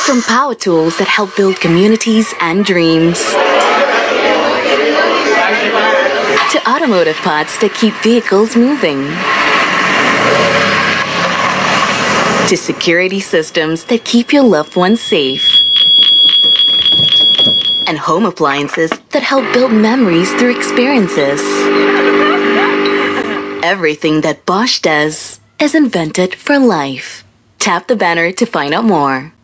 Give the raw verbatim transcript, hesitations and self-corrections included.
From power tools that help build communities and dreams, to automotive parts that keep vehicles moving, to security systems that keep your loved ones safe, and home appliances that help build memories through experiences. Everything that Bosch does is invented for life. Tap the banner to find out more.